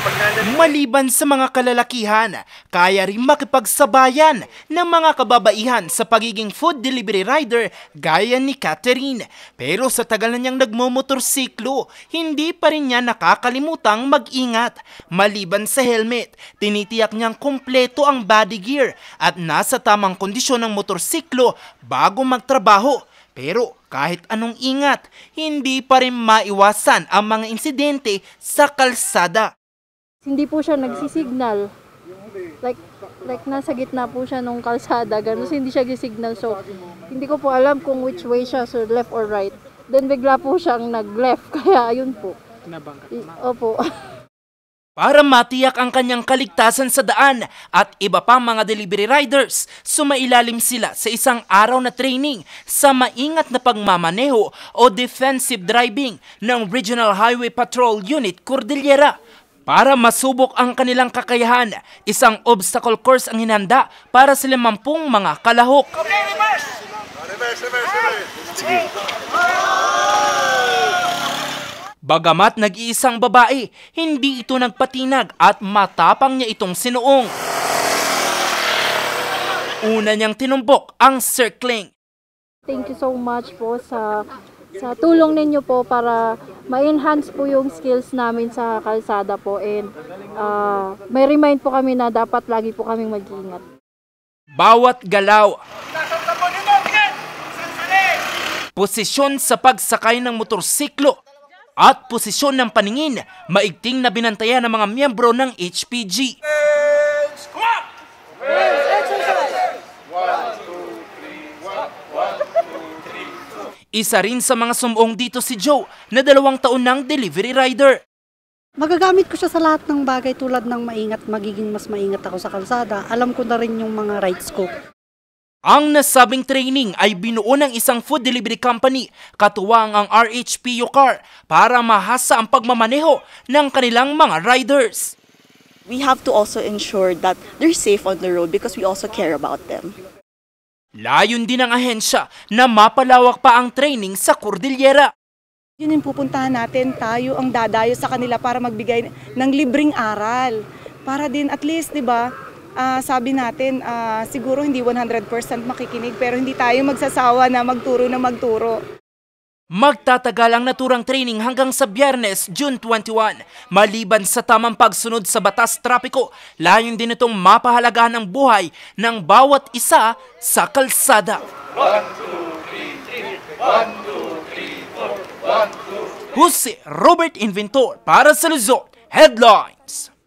Maliban sa mga kalalakihan, kaya rin makipagsabayan ng mga kababaihan sa pagiging food delivery rider gaya ni Catherine. Pero sa tagal na niyang nagmomotorsiklo, hindi pa rin niya nakakalimutang mag-ingat. Maliban sa helmet, tinitiyak niyang kumpleto ang body gear at nasa tamang kondisyon ng motorsiklo bago magtrabaho. Pero kahit anong ingat, hindi pa rin maiwasan ang mga insidente sa kalsada. Hindi po siya nagsisignal. Like nasa gitna po siya nung kalsada, ganun. So, hindi siya gisignal. So, hindi ko po alam kung which way siya, so left or right. Then bigla po siyang nag-left, kaya ayun po. Opo. Para matiyak ang kanyang kaligtasan sa daan at iba pang mga delivery riders, sumailalim sila sa isang araw na training sa maingat na pagmamaneho o defensive driving ng Regional Highway Patrol Unit Cordillera. Para masubok ang kanilang kakayahan, isang obstacle course ang hinanda para sa 50 mga kalahok. Okay, reverse! Sige. Bagamat nag-iisang babae, hindi ito nagpatinag at matapang niya itong sinuong. Una niyang tinumbok ang circling. Thank you so much po sa tulong ninyo po para ma-enhance po yung skills namin sa kalsada po, and may remind po kami na dapat lagi po kaming mag-iingat. Bawat galaw, posisyon sa pagsakay ng motorsiklo, at posisyon ng paningin, maigting na binantayan ng mga miyembro ng HPG. Isa rin sa mga sumuong dito si Joe na 2 taon ng delivery rider. Magagamit ko siya sa lahat ng bagay tulad ng maingat, magiging mas maingat ako sa kalsada. Alam ko na rin yung mga rights ko. Ang nasabing training ay binuo ng isang food delivery company, katuwang ang RHP UCAR, para mahasa ang pagmamaneho ng kanilang mga riders. We have to also ensure that they're safe on the road because we also care about them. Layon din ng ahensya na mapalawak pa ang training sa Cordillera. Yun yung pupuntahan natin, tayo ang dadayo sa kanila para magbigay ng libreng aral. Para din at least, di ba, sabi natin, siguro hindi 100% makikinig pero hindi tayo magsasawa na magturo. Magtatagal ang naturang training hanggang sa Biyernes, June 21. Maliban sa tamang pagsunod sa batas trapiko, layon din itong mapahalagahan ang buhay ng bawat isa sa kalsada. 1, 2, 3, 1, 2, 3, 4, 1, 2. Jose Robert Inventor para sa Luzon Headlines.